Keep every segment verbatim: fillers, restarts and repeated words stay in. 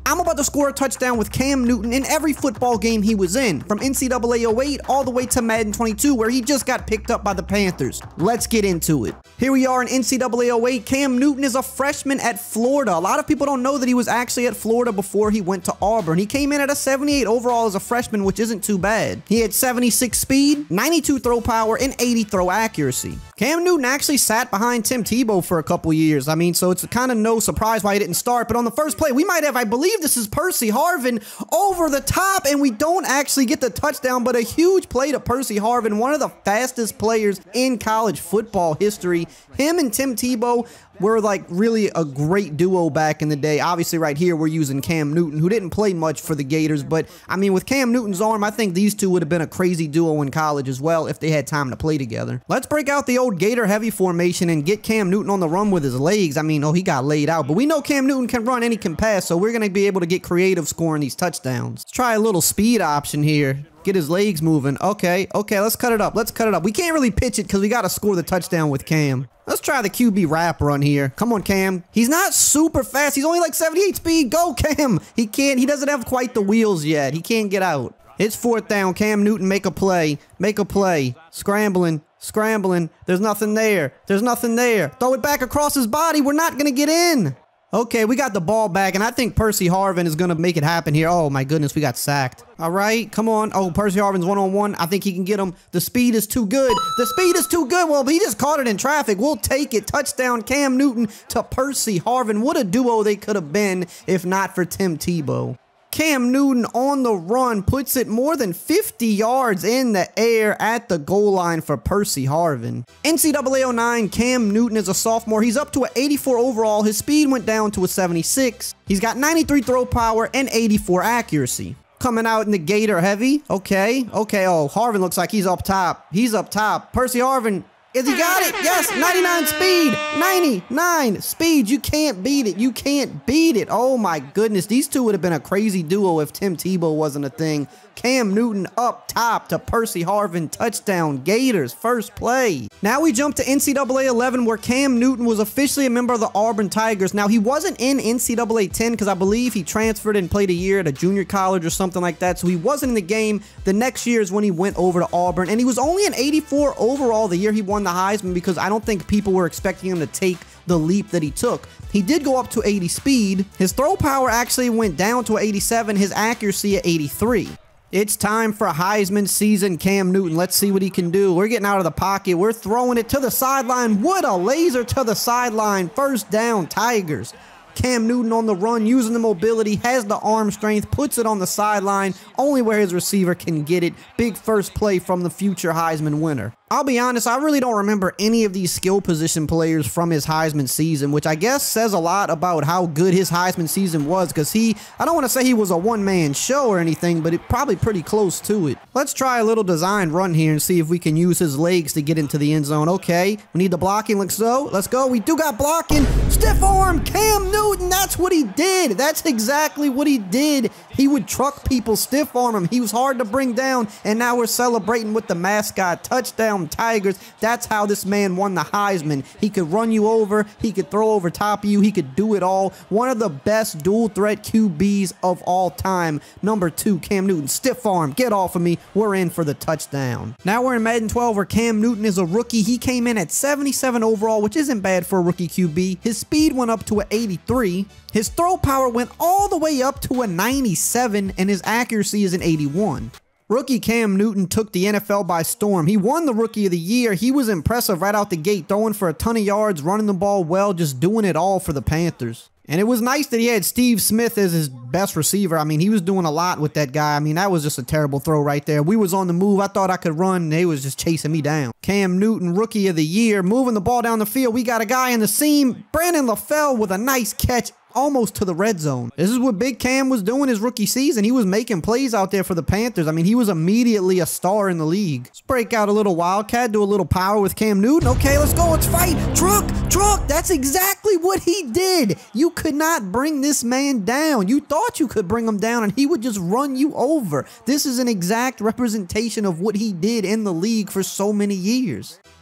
I'm about to score a touchdown with Cam Newton in every football game he was in, from N C double A oh eight all the way to Madden twenty-two, where he just got picked up by the Panthers. Let's get into it. Here we are in N C double A oh eight. Cam Newton is a freshman at Florida. A lot of people don't know that he was actually at Florida before he went to Auburn. He came in at a seventy-eight overall as a freshman, which isn't too bad. He had seventy-six speed, ninety-two throw power, and eighty throw accuracy. Cam Newton actually sat behind Tim Tebow for a couple years. I mean, so it's kind of no surprise why he didn't start. But on the first play, we might have, I believe this is Percy Harvin over the top, and we don't actually get the touchdown, but a huge play to Percy Harvin, one of the fastest players in college football history. Him and Tim Tebow were like really a great duo back in the day. Obviously right here we're using Cam Newton, who didn't play much for the Gators, but I mean with Cam Newton's arm, I think these two would have been a crazy duo in college as well if they had time to play together. Let's break out the old Gator heavy formation and get Cam Newton on the run with his legs. I mean, oh, he got laid out, but we know Cam Newton can run and he can pass, so we're going to be able to get creative scoring these touchdowns. Let's try a little speed option here. Get his legs moving. Okay, okay, let's cut it up. Let's cut it up. We can't really pitch it because we got to score the touchdown with Cam. Let's try the Q B wrap run here. Come on, Cam. He's not super fast. He's only like seventy-eight speed. Go, Cam. He can't. He doesn't have quite the wheels yet. He can't get out. It's fourth down. Cam Newton, make a play. Make a play. Scrambling. Scrambling. There's nothing there. There's nothing there. Throw it back across his body. We're not going to get in. Okay, we got the ball back, and I think Percy Harvin is going to make it happen here. Oh, my goodness, we got sacked. All right, come on. Oh, Percy Harvin's one-on-one. I think he can get him. The speed is too good. The speed is too good. Well, he just caught it in traffic. We'll take it. Touchdown, Cam Newton to Percy Harvin. What a duo they could have been if not for Tim Tebow. Cam Newton on the run puts it more than fifty yards in the air at the goal line for Percy Harvin. N C double A oh nine, Cam Newton is a sophomore. He's up to an eighty-four overall. His speed went down to a seventy-six. He's got ninety-three throw power and eighty-four accuracy. Coming out in the Gator heavy. Okay, okay. Oh, Harvin looks like he's up top. He's up top. Percy Harvin. Is he got it? Yes, ninety-nine speed, ninety-nine speed. You can't beat it. You can't beat it. Oh my goodness. These two would have been a crazy duo if Tim Tebow wasn't a thing. Cam Newton up top to Percy Harvin. Touchdown, Gators, first play. Now we jump to N C double A eleven, where Cam Newton was officially a member of the Auburn Tigers. Now he wasn't in N C double A ten because I believe he transferred and played a year at a junior college or something like that. So he wasn't in the game. The next year is when he went over to Auburn, and he was only an eighty-four overall the year he won the Heisman because I don't think people were expecting him to take the leap that he took. He did go up to eighty speed. His throw power actually went down to eighty-seven, his accuracy at eighty-three. It's time for Heisman season Cam Newton. Let's see what he can do. We're getting out of the pocket. We're throwing it to the sideline. What a laser to the sideline. First down, Tigers. Cam Newton on the run, using the mobility, has the arm strength, puts it on the sideline, only where his receiver can get it. Big first play from the future Heisman winner. I'll be honest, I really don't remember any of these skill position players from his Heisman season, which I guess says a lot about how good his Heisman season was, because he, I don't want to say he was a one-man show or anything, but it probably pretty close to it. Let's try a little design run here and see if we can use his legs to get into the end zone. Okay, we need the blocking. Let's go. Let's go. We do got blocking. Stiff arm, Cam Newton. That's what he did. That's exactly what he did. He would truck people, stiff arm him. He was hard to bring down, and now we're celebrating with the mascot. Touchdown, Tigers. That's how this man won the Heisman. He could run you over. He could throw over top of you. He could do it all. One of the best dual threat Q Bs of all time. Number two, Cam Newton. Stiff arm. Get off of me. We're in for the touchdown. Now we're in Madden twelve, where Cam Newton is a rookie. He came in at seventy-seven overall, which isn't bad for a rookie Q B. His speed went up to an eighty-three. His throw power went all the way up to a ninety-seven, and his accuracy is an eighty-one. Rookie Cam Newton took the N F L by storm. He won the Rookie of the Year. He was impressive right out the gate, throwing for a ton of yards, running the ball well, just doing it all for the Panthers. And it was nice that he had Steve Smith as his best receiver. I mean, he was doing a lot with that guy. I mean, that was just a terrible throw right there. We was on the move. I thought I could run, and they was just chasing me down. Cam Newton, Rookie of the Year, moving the ball down the field. We got a guy in the seam. Brandon LaFell with a nice catch almost to the red zone. This is what Big Cam was doing his rookie season. He was making plays out there for the Panthers. I mean, he was immediately a star in the league. Let's break out a little Wildcat, do a little power with Cam Newton. Okay, let's go. Let's fight. Truck, truck. That's exactly what he did. You could not bring this man down. You thought you could bring him down, and he would just run you over. This is an exact representation of what he did in the league for so many years.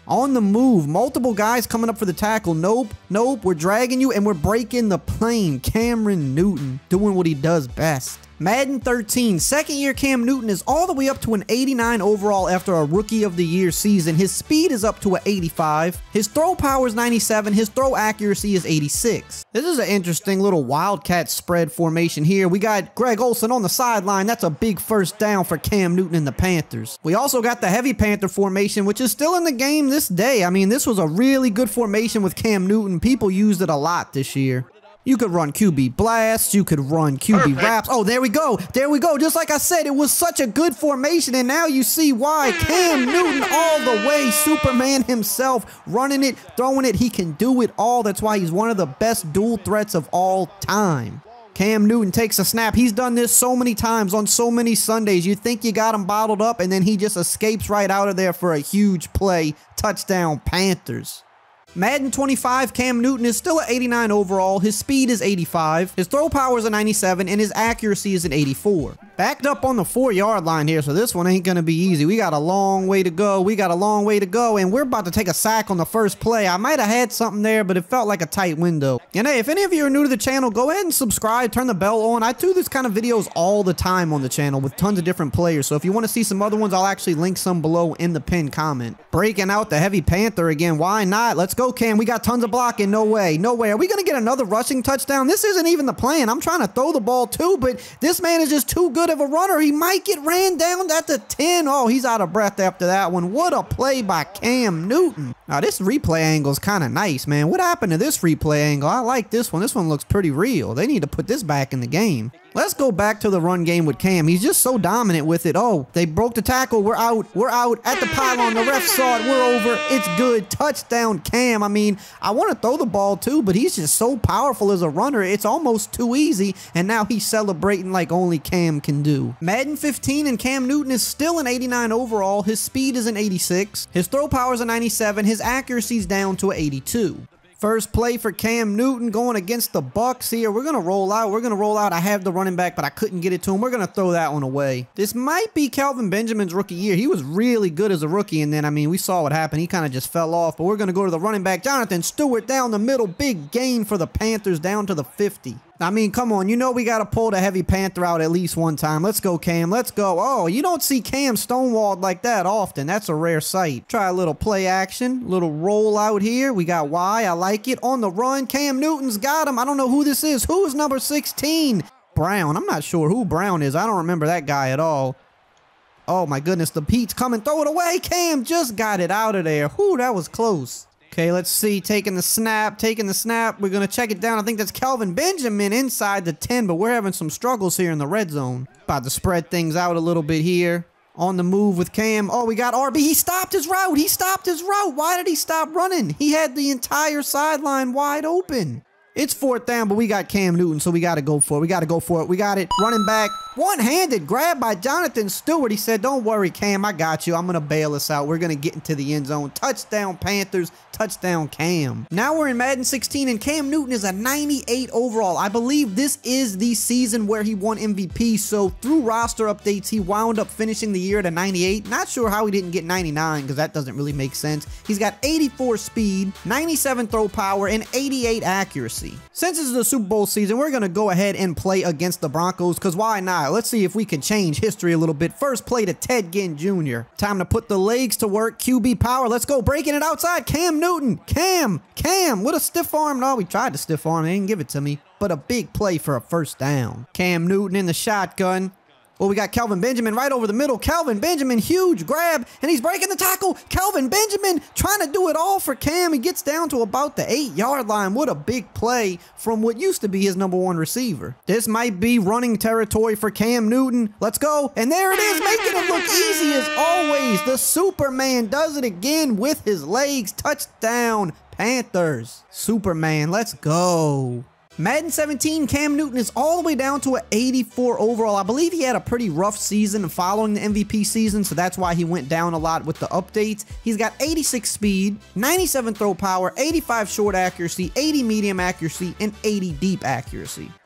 On the move, multiple guys coming up for the tackle. Nope, nope, we're dragging you and we're breaking the plane. Cameron Newton doing what he does best. Madden thirteen, second year Cam Newton is all the way up to an eighty-nine overall after a Rookie of the Year season. His speed is up to an eighty-five. His throw power is ninety-seven. His throw accuracy is eighty-six. This is an interesting little Wildcat spread formation here. We got Greg Olsen on the sideline. That's a big first down for Cam Newton and the Panthers. We also got the Heavy Panther formation, which is still in the game this day. I mean, this was a really good formation with Cam Newton. People used it a lot this year. You could run Q B blasts, you could run Q B wraps. Oh, there we go. There we go. Just like I said, it was such a good formation, and now you see why. Cam Newton all the way, Superman himself, running it, throwing it. He can do it all. That's why he's one of the best dual threats of all time. Cam Newton takes a snap. He's done this so many times on so many Sundays. You think you got him bottled up, and then he just escapes right out of there for a huge play. Touchdown, Panthers. Madden twenty-five, Cam Newton is still at eighty-nine overall, his speed is eighty-five, his throw power is a ninety-seven, and his accuracy is an eighty-four. Backed up on the four yard line here, so this one ain't gonna be easy. We got a long way to go, we got a long way to go, and we're about to take a sack on the first play. I might have had something there, but it felt like a tight window. And hey, if any of you are new to the channel, go ahead and subscribe, turn the bell on. I do this kind of videos all the time on the channel with tons of different players, so if you want to see some other ones, I'll actually link some below in the pinned comment. Breaking out the Heavy Panther again, why not? Let's go, Cam. We got tons of blocking. No way. No way. Are we going to get another rushing touchdown? This isn't even the plan. I'm trying to throw the ball too, but this man is just too good of a runner. He might get ran down at the ten. Oh, he's out of breath after that one. What a play by Cam Newton. Now, this replay angle is kind of nice, man. What happened to this replay angle? I like this one. This one looks pretty real. They need to put this back in the game. Let's go back to the run game with Cam. He's just so dominant with it. Oh, they broke the tackle. We're out. We're out at the pylon. The ref saw it. We're over. It's good. Touchdown, Cam. I mean, I want to throw the ball too, but he's just so powerful as a runner. It's almost too easy, and now he's celebrating like only Cam can do. Madden fifteen, and Cam Newton is still an eighty-nine overall. His speed is an eighty-six. His throw power is a ninety-seven. His accuracy's down to an eighty-two. First play for Cam Newton going against the Bucks here. We're going to roll out. We're going to roll out. I have the running back, but I couldn't get it to him. We're going to throw that one away. This might be Kelvin Benjamin's rookie year. He was really good as a rookie, and then, I mean, we saw what happened. He kind of just fell off, but we're going to go to the running back. Jonathan Stewart down the middle. Big gain for the Panthers down to the fifty. I mean, come on. You know we got to pull the Heavy Panther out at least one time. Let's go, Cam. Let's go. Oh, you don't see Cam stonewalled like that often. That's a rare sight. Try a little play action. Little roll out here. We got Y. I like it. On the run. Cam Newton's got him. I don't know who this is. Who is number sixteen? Brown. I'm not sure who Brown is. I don't remember that guy at all. Oh, my goodness. The Pete's coming. Throw it away. Cam just got it out of there. Whew, that was close. Okay, let's see. Taking the snap, taking the snap. We're going to check it down. I think that's Kelvin Benjamin inside the ten, but we're having some struggles here in the red zone. About to spread things out a little bit here. On the move with Cam. Oh, we got R B. He stopped his route. He stopped his route. Why did he stop running? He had the entire sideline wide open. It's fourth down, but we got Cam Newton, so we got to go for it. We got to go for it. We got it. Running back. One-handed grab by Jonathan Stewart. He said, don't worry, Cam. I got you. I'm going to bail us out. We're going to get into the end zone. Touchdown, Panthers. Touchdown, Cam. Now we're in Madden sixteen, and Cam Newton is a ninety-eight overall. I believe this is the season where he won M V P, so through roster updates, he wound up finishing the year at a ninety-eight. Not sure how he didn't get ninety-nine, because that doesn't really make sense. He's got eighty-four speed, ninety-seven throw power, and eighty-eight accuracy. Since this is the Super Bowl season, we're going to go ahead and play against the Broncos, because why not? Let's see if we can change history a little bit. First play to Ted Ginn Junior Time to put the legs to work. Q B power. Let's go. Breaking it outside. Cam Newton. Cam. Cam. What a stiff arm. No, we tried to stiff arm. They didn't give it to me. But a big play for a first down. Cam Newton in the shotgun. Well, we got Kelvin Benjamin right over the middle. Kelvin Benjamin, huge grab, and he's breaking the tackle. Kelvin Benjamin trying to do it all for Cam. He gets down to about the eight yard line. What a big play from what used to be his number one receiver. This might be running territory for Cam Newton. Let's go. And there it is, making it look easy as always. The Superman does it again with his legs. Touchdown, Panthers. Superman, let's go. Madden seventeen, Cam Newton is all the way down to an eighty-four overall. I believe he had a pretty rough season following the M V P season, so that's why he went down a lot with the updates. He's got eighty-six speed, ninety-seven throw power, eighty-five short accuracy, eighty medium accuracy, and eighty deep accuracy.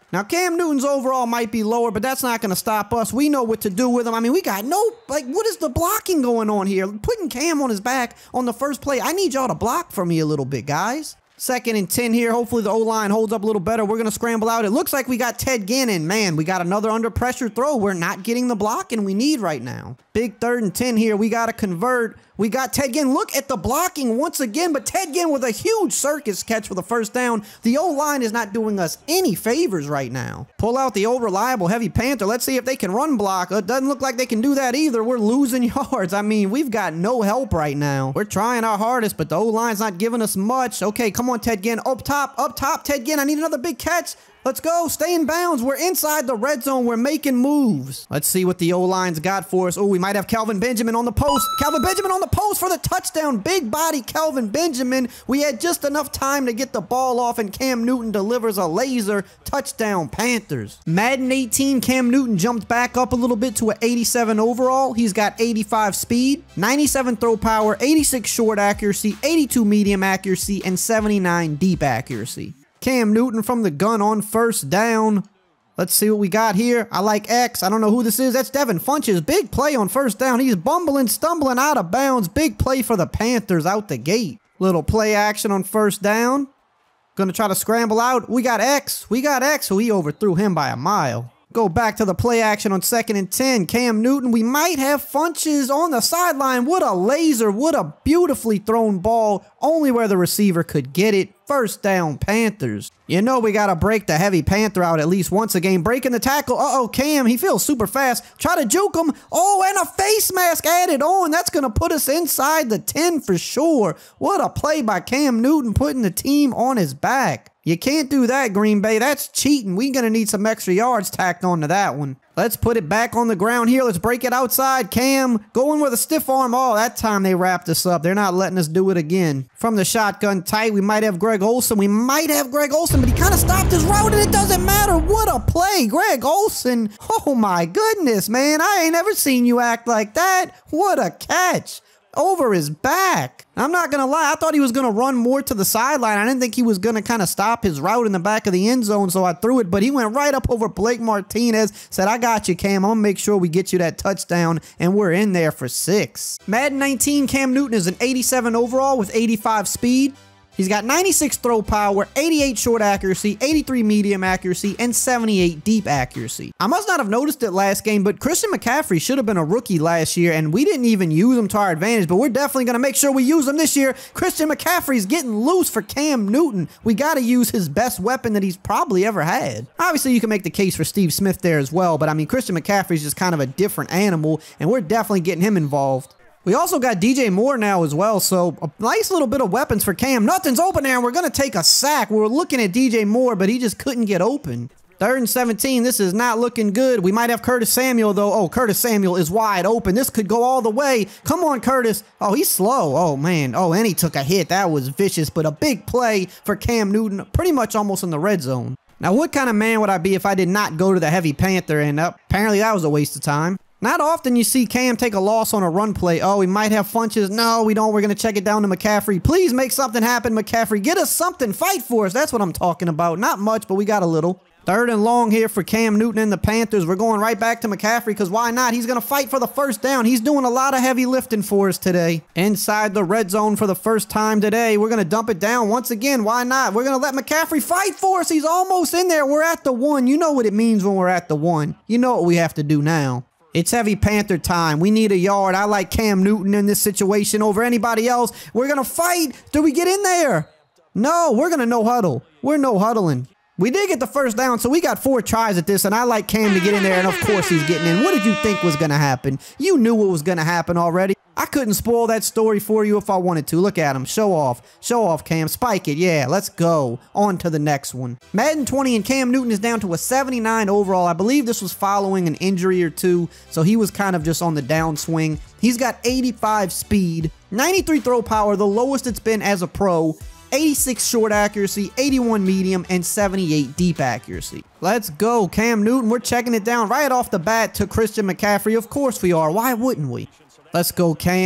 Now, Cam Newton's overall might be lower, but that's not going to stop us. We know what to do with him. I mean, we got no, like, what is the blocking going on here? Putting Cam on his back on the first play. I need y'all to block for me a little bit, guys. Second and ten here. Hopefully the O-line holds up a little better. We're going to scramble out. It looks like we got Ted Ginn, and man, we got another under pressure throw. We're not getting the blocking we need right now. Big third and ten here. We got to convert. We got Ted Ginn. Look at the blocking once again, but Ted Ginn with a huge circus catch for the first down. The O-line is not doing us any favors right now. Pull out the old reliable heavy Panther. Let's see if they can run block. It doesn't look like they can do that either. We're losing yards. I mean, we've got no help right now. We're trying our hardest, but the O-line's not giving us much. Okay, come on, Ted Ginn. Up top, up top, Ted Ginn. I need another big catch. Let's go. Stay in bounds. We're inside the red zone. We're making moves. Let's see what the O-line's got for us. Oh, we might have Kelvin Benjamin on the post. Kelvin Benjamin on the post for the touchdown. Big body Kelvin Benjamin. We had just enough time to get the ball off, and Cam Newton delivers a laser touchdown, Panthers. Madden eighteen, Cam Newton jumped back up a little bit to an eighty-seven overall. He's got eighty-five speed, ninety-seven throw power, eighty-six short accuracy, eighty-two medium accuracy, and seventy-nine deep accuracy. Cam Newton from the gun on first down. Let's see what we got here. I like X. I don't know who this is. That's Devin Funchess. Big play on first down. He's bumbling, stumbling out of bounds. Big play for the Panthers out the gate. Little play action on first down. Gonna try to scramble out. We got X. We got X. So he overthrew him by a mile. Go back to the play action on second and ten. Cam Newton, we might have Funchess on the sideline. What a laser. What a beautifully thrown ball. Only where the receiver could get it. First down, Panthers. You know we got to break the heavy Panther out at least once a game. Breaking the tackle. Uh-oh, Cam, he feels super fast. Try to juke him. Oh, and a face mask added on. That's going to put us inside the ten for sure. What a play by Cam Newton, putting the team on his back. You can't do that, Green Bay. That's cheating. We're going to need some extra yards tacked onto that one. Let's put it back on the ground here. Let's break it outside. Cam going with a stiff arm. Oh, that time they wrapped us up. They're not letting us do it again. From the shotgun tight, we might have Greg Olsen. We might have Greg Olsen, but he kind of stopped his route, and it doesn't matter. What a play. Greg Olsen. Oh, my goodness, man. I ain't ever seen you act like that. What a catch. Over his back. I'm not going to lie. I thought he was going to run more to the sideline. I didn't think he was going to kind of stop his route in the back of the end zone, so I threw it. But he went right up over Blake Martinez. Said, I got you, Cam. I'm going to make sure we get you that touchdown, and we're in there for six. Madden nineteen, Cam Newton is an eighty-seven overall with eighty-five speed. He's got ninety-six throw power, eighty-eight short accuracy, eighty-three medium accuracy, and seventy-eight deep accuracy. I must not have noticed it last game, but Christian McCaffrey should have been a rookie last year, and we didn't even use him to our advantage, but we're definitely going to make sure we use him this year. Christian McCaffrey's getting loose for Cam Newton. We got to use his best weapon that he's probably ever had. Obviously, you can make the case for Steve Smith there as well, but I mean, Christian McCaffrey's just kind of a different animal, and we're definitely getting him involved. We also got D J Moore now as well, so a nice little bit of weapons for Cam. Nothing's open there, and we're going to take a sack. We were looking at D J Moore, but he just couldn't get open. Third and seventeen, this is not looking good. We might have Curtis Samuel, though. Oh, Curtis Samuel is wide open. This could go all the way. Come on, Curtis. Oh, he's slow. Oh, man. Oh, and he took a hit. That was vicious, but a big play for Cam Newton, pretty much almost in the red zone. Now, what kind of man would I be if I did not go to the heavy Panther, and uh, apparently that was a waste of time. Not often you see Cam take a loss on a run play. Oh, we might have Funchess. No, we don't. We're going to check it down to McCaffrey. Please make something happen, McCaffrey. Get us something. Fight for us. That's what I'm talking about. Not much, but we got a little. Third and long here for Cam Newton and the Panthers. We're going right back to McCaffrey because why not? He's going to fight for the first down. He's doing a lot of heavy lifting for us today. Inside the red zone for the first time today. We're going to dump it down once again. Why not? We're going to let McCaffrey fight for us. He's almost in there. We're at the one. You know what it means when we're at the one. You know what we have to do now. It's heavy Panther time. We need a yard. I like Cam Newton in this situation over anybody else. We're going to fight. Do we get in there? No, we're going to no huddle. We're no huddling. We did get the first down, so we got four tries at this, and I like Cam to get in there, and of course he's getting in. What did you think was going to happen? You knew what was going to happen already. I couldn't spoil that story for you if I wanted to. Look at him. Show off. Show off, Cam. Spike it. Yeah, let's go. On to the next one. Madden twenty and Cam Newton is down to a seventy-nine overall. I believe this was following an injury or two, so he was kind of just on the downswing. He's got eighty-five speed, ninety-three throw power, the lowest it's been as a pro, eighty-six short accuracy, eighty-one medium, and seventy-eight deep accuracy. Let's go, Cam Newton. We're checking it down right off the bat to Christian McCaffrey. Of course we are. Why wouldn't we? Let's go, Cam.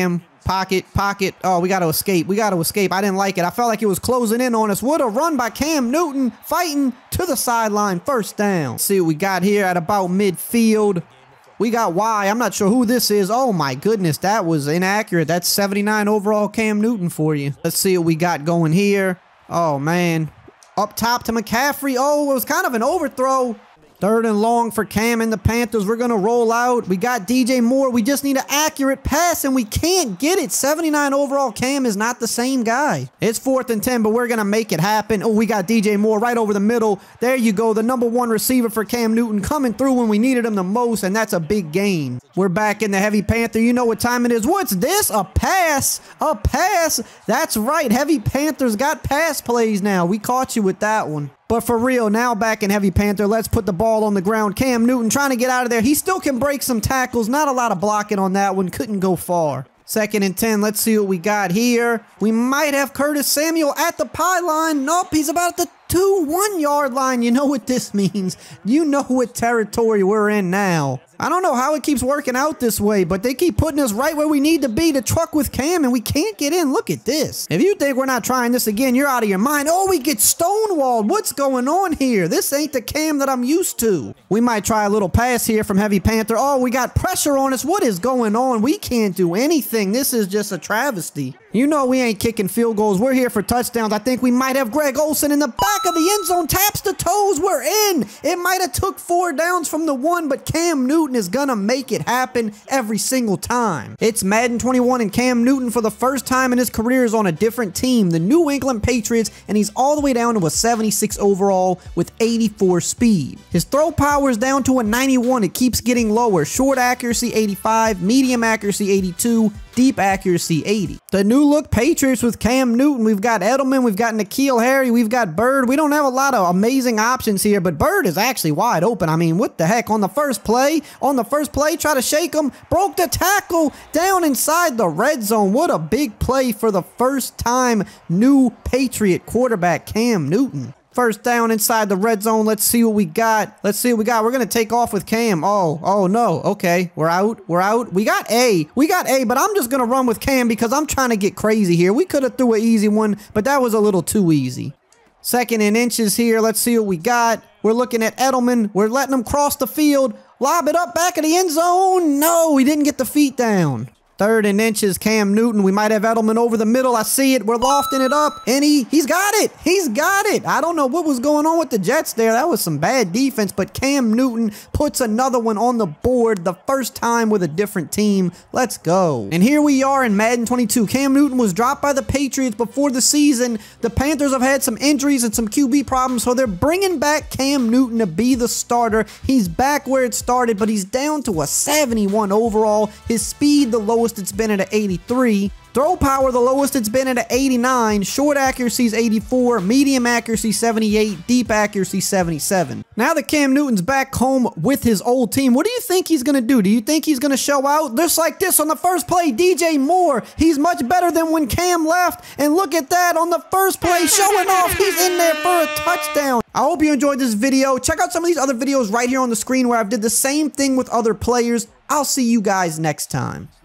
Pocket, pocket. Oh, we got to escape. We got to escape. I didn't like it. I felt like it was closing in on us. What a run by Cam Newton, fighting to the sideline. First down. Let's see what we got here at about midfield. We got Y. I'm not sure who this is. Oh my goodness, that was inaccurate. That's seventy-nine overall Cam Newton for you. Let's see what we got going here. Oh man. Up top to McCaffrey. Oh, it was kind of an overthrow. Third and long for Cam and the Panthers. We're going to roll out. We got D J Moore. We just need an accurate pass, and we can't get it. seventy-nine overall Cam is not the same guy. It's fourth and ten, but we're going to make it happen. Oh, we got D J Moore right over the middle. There you go. The number one receiver for Cam Newton coming through when we needed him the most, and that's a big gain. We're back in the Heavy Panther. You know what time it is. What's this? A pass. A pass. That's right. Heavy Panthers got pass plays now. We caught you with that one. But for real, now back in Heavy Panther, let's put the ball on the ground. Cam Newton trying to get out of there. He still can break some tackles. Not a lot of blocking on that one. Couldn't go far. Second and ten. Let's see what we got here. We might have Curtis Samuel at the pylon. Nope, he's about the two one yard line. You know what this means. You know what territory we're in now. I don't know how it keeps working out this way, but they keep putting us right where we need to be to truck with Cam, and we can't get in. Look at this. If you think we're not trying this again, you're out of your mind. Oh, we get stonewalled. What's going on here? This ain't the Cam that I'm used to. We might try a little pass here from Heavy Panther. Oh, we got pressure on us. What is going on? We can't do anything. This is just a travesty. You know we ain't kicking field goals. We're here for touchdowns. I think we might have Greg Olsen in the back of the end zone. Taps the toes. We're in. It might have took four downs from the one, but Cam Newton is gonna make it happen every single time. It's Madden twenty-one, and Cam Newton for the first time in his career is on a different team, the New England Patriots, and he's all the way down to a seventy-six overall with eighty-four speed. His throw power is down to a ninety-one. It keeps getting lower. Short accuracy eighty-five, medium accuracy eighty-two, deep accuracy eighty. The new look Patriots with Cam Newton. We've got Edelman, we've got N'Keal Harry, we've got Bird. We don't have a lot of amazing options here, but Bird is actually wide open. I mean, what the heck? On the first play, on the first play, try to shake him, broke the tackle down inside the red zone. What a big play for the first time new Patriot quarterback Cam Newton. First down inside the red zone. Let's see what we got. Let's see what we got. We're going to take off with Cam. Oh, oh no. Okay, we're out. We're out. We got A. We got A, but I'm just going to run with Cam because I'm trying to get crazy here. We could have threw an easy one, but that was a little too easy. Second and inches here. Let's see what we got. We're looking at Edelman. We're letting him cross the field. Lob it up back of the end zone. No, we didn't get the feet down. Third and inches, Cam Newton. We might have Edelman over the middle. I see it. We're lofting it up, and he, he's got it. He's got it. I don't know what was going on with the Jets there. That was some bad defense, but Cam Newton puts another one on the board, the first time with a different team. Let's go. And here we are in Madden twenty-two. Cam Newton was dropped by the Patriots before the season. The Panthers have had some injuries and some Q B problems, so they're bringing back Cam Newton to be the starter. He's back where it started, but he's down to a seventy-one overall. His speed, the lowest it's been at an eighty-three. Throw power, the lowest it's been at an eighty-nine. Short accuracy is eighty-four. Medium accuracy seventy-eight. Deep accuracy seventy-seven. Now that Cam Newton's back home with his old team, what do you think he's going to do? Do you think he's going to show out? Just like this on the first play, D J Moore. He's much better than when Cam left. And look at that on the first play, showing off. He's in there for a touchdown. I hope you enjoyed this video. Check out some of these other videos right here on the screen where I've did the same thing with other players. I'll see you guys next time.